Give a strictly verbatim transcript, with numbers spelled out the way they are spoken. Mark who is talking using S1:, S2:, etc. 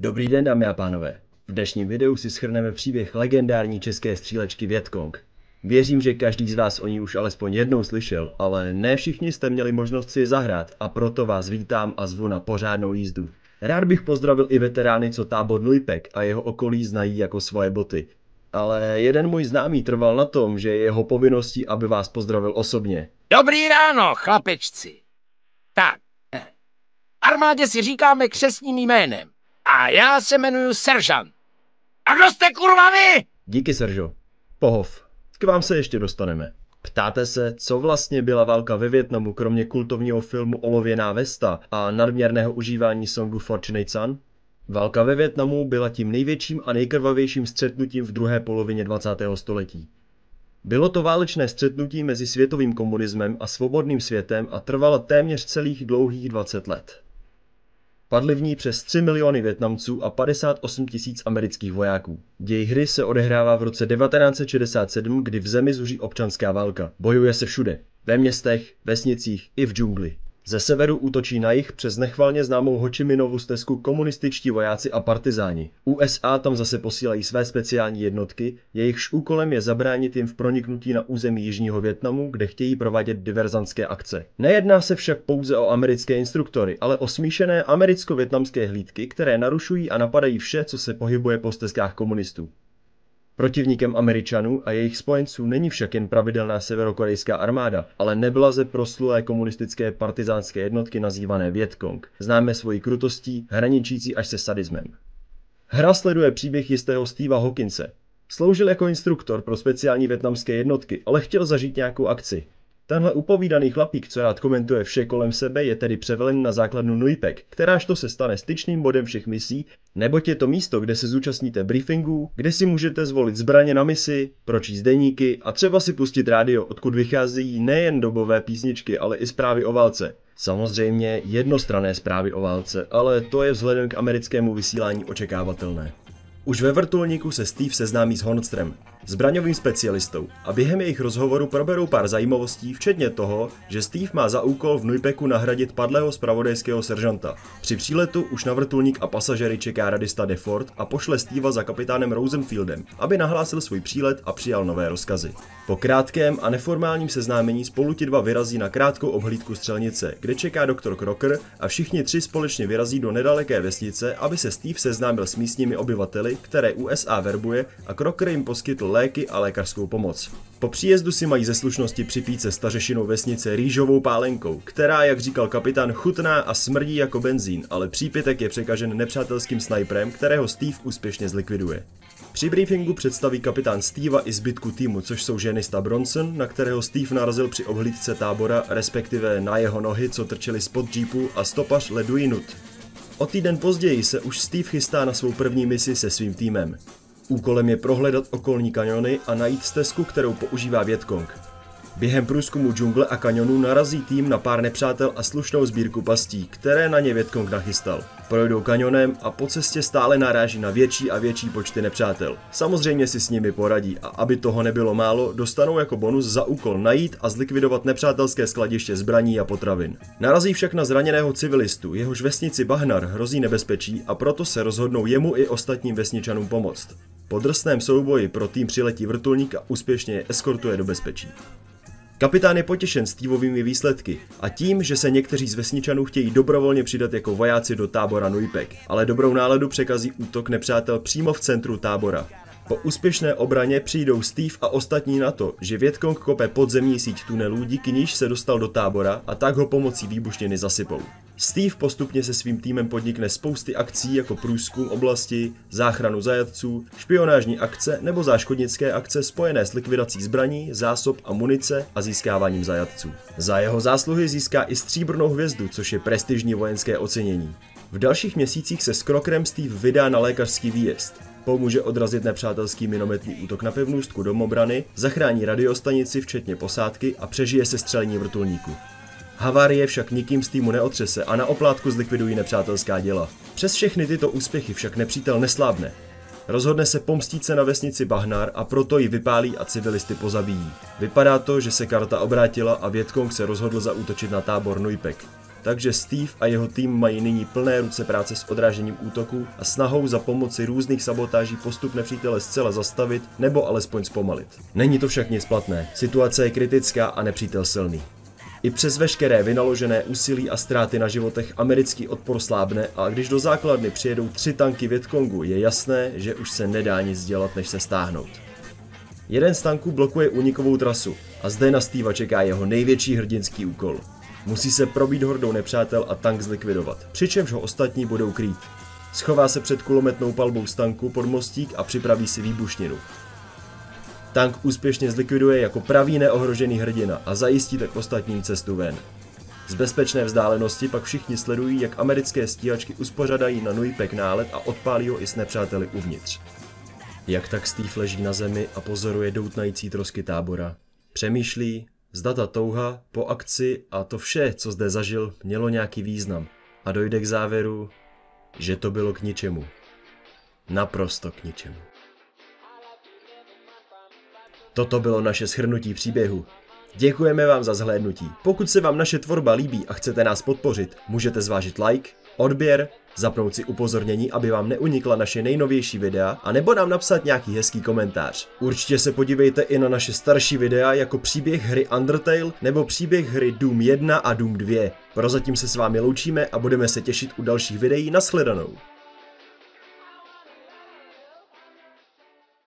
S1: Dobrý den, dámy a pánové. V dnešním videu si shrneme příběh legendární české střílečky Vietkong. Věřím, že každý z vás o ní už alespoň jednou slyšel, ale ne všichni jste měli možnost si ji zahrát a proto vás vítám a zvu na pořádnou jízdu. Rád bych pozdravil i veterány, co tábor Nujpek a jeho okolí znají jako svoje boty. Ale jeden můj známý trval na tom, že je jeho povinností, aby vás pozdravil osobně.
S2: Dobrý ráno, chlapečci. Tak, armádě si říkáme křestním jménem. A já se jmenuji Seržant. A kdo jste kurva vy?
S1: Díky, Seržo. Pohov. K vám se ještě dostaneme. Ptáte se, co vlastně byla válka ve Vietnamu kromě kultovního filmu Olověná vesta a nadměrného užívání songu Fortunate Son? Válka ve Vietnamu byla tím největším a nejkrvavějším střetnutím v druhé polovině dvacátého století. Bylo to válečné střetnutí mezi světovým komunismem a svobodným světem a trvalo téměř celých dlouhých dvacet let. Padly v ní přes tři miliony Vietnamců a padesát osm tisíc amerických vojáků. Děj hry se odehrává v roce devatenáct set šedesát sedm, kdy v zemi zuří občanská válka. Bojuje se všude. Ve městech, vesnicích i v džungli. Ze severu útočí na jih přes nechvalně známou Ho Chi Minovu stezku komunističtí vojáci a partizáni. U S A tam zase posílají své speciální jednotky, jejichž úkolem je zabránit jim v proniknutí na území jižního Vietnamu, kde chtějí provádět diverzantské akce. Nejedná se však pouze o americké instruktory, ale o smíšené americko-vietnamské hlídky, které narušují a napadají vše, co se pohybuje po stezkách komunistů. Protivníkem Američanů a jejich spojenců není však jen pravidelná severokorejská armáda, ale neblaze proslulé komunistické partizánské jednotky nazývané Vietkong, známé svojí krutostí, hraničící až se sadismem. Hra sleduje příběh jistého Steva Hawkinse. Sloužil jako instruktor pro speciální vietnamské jednotky, ale chtěl zažít nějakou akci. Tenhle upovídaný chlapík, co rád komentuje vše kolem sebe, je tedy převelen na základnu Nujpek, kteráž to se stane styčným bodem všech misí, neboť je to místo, kde se zúčastníte briefingů, kde si můžete zvolit zbraně na misi, pročíst deníky a třeba si pustit rádio, odkud vycházejí nejen dobové písničky, ale i zprávy o válce. Samozřejmě jednostranné zprávy o válce, ale to je vzhledem k americkému vysílání očekávatelné. Už ve vrtulníku se Steve seznámí s Hornstrem, zbraňovým specialistou, a během jejich rozhovoru proberou pár zajímavostí, včetně toho, že Steve má za úkol v Nujpeku nahradit padlého zpravodajského seržanta. Při příletu už na vrtulník a pasažery čeká radista DeFord a pošle Steva za kapitánem Rosenfieldem, aby nahlásil svůj přílet a přijal nové rozkazy. Po krátkém a neformálním seznámení spolu ti dva vyrazí na krátkou obhlídku střelnice, kde čeká doktor Crocker, a všichni tři společně vyrazí do nedaleké vesnice, aby se Steve seznámil s místními obyvateli, které U S A verbuje, a Crocker jim poskytl léky a lékařskou pomoc. Po příjezdu si mají ze slušnosti připít se stařešinou vesnice rýžovou pálenkou, která, jak říkal kapitán, chutná a smrdí jako benzín, ale přípitek je překažen nepřátelským snajperem, kterého Steve úspěšně zlikviduje. Při briefingu představí kapitán Steva i zbytku týmu, což jsou ženista Bronson, na kterého Steve narazil při obhlídce tábora, respektive na jeho nohy, co trčely spod jeepu, a stopař Ledwin Nut. O týden později se už Steve chystá na svou první misi se svým týmem. Úkolem je prohledat okolní kaňony a najít stezku, kterou používá Vietkong. Během průzkumu džungle a kaňonů narazí tým na pár nepřátel a slušnou sbírku pastí, které na ně Vietkong nachystal. Projdou kaňonem a po cestě stále naráží na větší a větší počty nepřátel. Samozřejmě si s nimi poradí a aby toho nebylo málo, dostanou jako bonus za úkol najít a zlikvidovat nepřátelské skladiště zbraní a potravin. Narazí však na zraněného civilistu, jehož vesnici Bahnar hrozí nebezpečí, a proto se rozhodnou jemu i ostatním vesničanům pomoct. Po drsném souboji pro tým přiletí vrtulník a úspěšně je eskortuje do bezpečí. Kapitán je potěšen Stevovými výsledky a tím, že se někteří z vesničanů chtějí dobrovolně přidat jako vojáci do tábora Nujpek, ale dobrou náladu překazí útok nepřátel přímo v centru tábora. Po úspěšné obraně přijdou Steve a ostatní na to, že Vietkong kope podzemní síť tunelů, díky níž se dostal do tábora, a tak ho pomocí výbušniny zasypou. Steve postupně se svým týmem podnikne spousty akcí jako průzkum oblasti, záchranu zajatců, špionážní akce nebo záškodnické akce spojené s likvidací zbraní, zásob a munice a získáváním zajatců. Za jeho zásluhy získá i stříbrnou hvězdu, což je prestižní vojenské ocenění. V dalších měsících se s Crockerem Steve vydá na lékařský výjezd. Pomůže odrazit nepřátelský minometný útok na pevnůstku domobrany, zachrání radiostanici včetně posádky a přežije se střelení vrtulníku. Havárie však nikým z týmu neotřese a na oplátku zlikvidují nepřátelská děla. Přes všechny tyto úspěchy však nepřítel neslábne. Rozhodne se pomstít se na vesnici Bahnar a proto ji vypálí a civilisty pozabíjí. Vypadá to, že se karta obrátila a Vietkong se rozhodl zaútočit na tábor Nujpek. takže Steve a jeho tým mají nyní plné ruce práce s odrážením útoků a snahou za pomoci různých sabotáží postup nepřítele zcela zastavit nebo alespoň zpomalit. Není to však nic platné, situace je kritická a nepřítel silný. I přes veškeré vynaložené úsilí a ztráty na životech americký odpor slábne a když do základny přijedou tři tanky Vietkongu, je jasné, že už se nedá nic dělat, než se stáhnout. Jeden z tanků blokuje únikovou trasu a zde na Steva čeká jeho největší hrdinský úkol. Musí se probít hordou nepřátel a tank zlikvidovat, přičemž ho ostatní budou krýt. Schová se před kulometnou palbou z tanku pod mostík a připraví si výbušninu. Tank úspěšně zlikviduje jako pravý neohrožený hrdina a zajistí tak ostatním cestu ven. Z bezpečné vzdálenosti pak všichni sledují, jak americké stíhačky uspořádají na Nui Pek nálet a odpálí ho i s nepřáteli uvnitř. Jak tak Steve leží na zemi a pozoruje doutnající trosky tábora. Přemýšlí, zda ta touha po akci a to vše, co zde zažil, mělo nějaký význam a dojde k závěru, že to bylo k ničemu. Naprosto k ničemu. Toto bylo naše shrnutí příběhu. Děkujeme vám za zhlédnutí. Pokud se vám naše tvorba líbí a chcete nás podpořit, můžete zvážit like, odběr, zapnout si upozornění, aby vám neunikla naše nejnovější videa, a nebo nám napsat nějaký hezký komentář. Určitě se podívejte i na naše starší videa jako příběh hry Undertale nebo příběh hry Doom jedna a Doom dva. Prozatím se s vámi loučíme a budeme se těšit u dalších videí. Nashledanou.